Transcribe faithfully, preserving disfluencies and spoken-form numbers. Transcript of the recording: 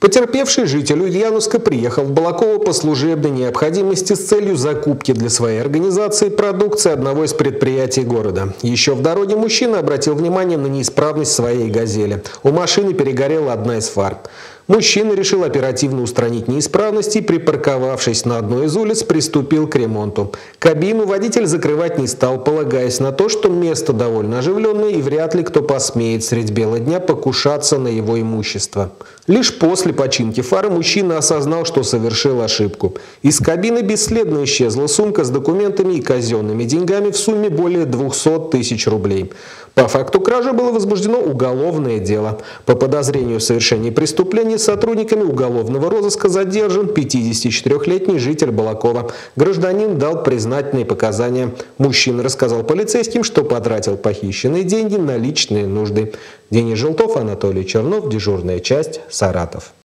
Потерпевший житель Ульяновска приехал в Балаково по служебной необходимости с целью закупки для своей организации продукции одного из предприятий города. Еще в дороге мужчина обратил внимание на неисправность своей «Газели». У машины перегорела одна из фар. Мужчина решил оперативно устранить неисправности и, припарковавшись на одной из улиц, приступил к ремонту. Кабину водитель закрывать не стал, полагаясь на то, что место довольно оживленное и вряд ли кто посмеет средь бела дня покушаться на его имущество. Лишь после починки фары мужчина осознал, что совершил ошибку. Из кабины бесследно исчезла сумка с документами и казенными деньгами в сумме более двухсот тысяч рублей. По факту кражи было возбуждено уголовное дело. По подозрению в совершении преступления сотрудниками уголовного розыска задержан пятидесятичетырёхлетний житель Балакова. Гражданин дал признательные показания. Мужчина рассказал полицейским, что потратил похищенные деньги на личные нужды. Денис Желтов, Анатолий Чернов, дежурная часть, Саратов.